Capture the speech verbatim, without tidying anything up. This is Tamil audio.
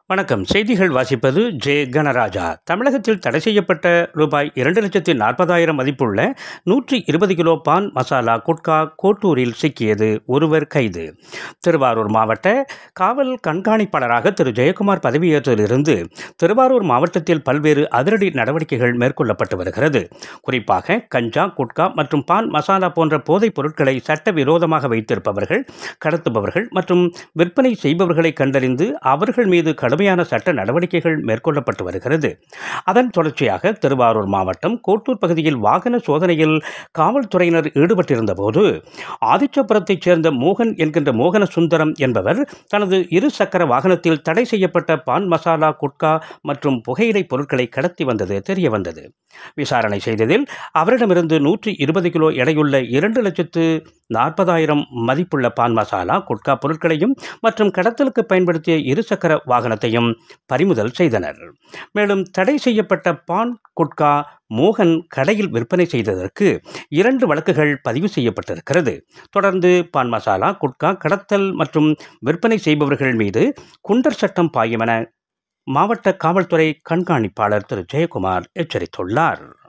வணக்கம். செய்திகள் வாசிப்பது ஜே கணராஜா. தமிழகத்தில் தடை செய்யப்பட்ட ரூபாய் இரண்டு லட்சத்தி நாற்பதாயிரம் மதிப்புள்ள நூற்றி இருபது கிலோ பான் மசாலா குட்கா கோட்டூரில் சிக்கியது. ஒருவர் கைது. திருவாரூர் மாவட்ட காவல் கண்காணிப்பாளராக திரு ஜெயக்குமார் பதவியேற்றதிலிருந்து திருவாரூர் மாவட்டத்தில் பல்வேறு அதிரடி நடவடிக்கைகள் மேற்கொள்ளப்பட்டு வருகிறது. குறிப்பாக கஞ்சா, குட்கா மற்றும் பான் மசாலா போன்ற போதைப் பொருட்களை சட்டவிரோதமாக வைத்திருப்பவர்கள், கடத்துபவர்கள் மற்றும் விற்பனை செய்பவர்களை கண்டறிந்து அவர்கள் மீது கடுமையான சட்ட நடவடிக்கைகள் மேற்கொள்ளப்பட்டு வருகிறது. அதன் தொடர்ச்சியாக திருவாரூர் மாவட்டம் கோட்டூர் பகுதியில் வாகன சோதனையில் காவல்துறையினர் ஈடுபட்டிருந்த போது ஆதிச்சபுரத்தைச் சேர்ந்த மோகன் என்கின்ற மோகன சுந்தரம் என்பவர் தனது இரு சக்கர வாகனத்தில் தடை செய்யப்பட்ட பான் மசாலா, குட்கா மற்றும் புகையிலை பொருட்களை கடத்தி வந்தது தெரிய வந்தது. விசாரணை செய்ததில் அவரிடமிருந்து நூற்றி இருபது கிலோ எடையுள்ள இரண்டு லட்சத்து நாற்பதாயிரம் மதிப்புள்ள பான் மசாலா, குட்கா பொருட்களையும் மற்றும் கடத்தலுக்கு பயன்படுத்திய இருசக்கர வாகனத்தையும் பறிமுதல் செய்தனர். மேலும் தடை செய்யப்பட்ட பான், குட்கா மோகன் கடையில் விற்பனை செய்ததற்கு இரண்டு வழக்குகள் பதிவு செய்யப்பட்டிருக்கிறது. தொடர்ந்து பான் மசாலா, குட்கா கடத்தல் மற்றும் விற்பனை செய்பவர்கள் மீது குண்டர் சட்டம் பாயும் என மாவட்ட காவல்துறை கண்காணிப்பாளர் திரு ஜெயக்குமார் எச்சரித்துள்ளார்.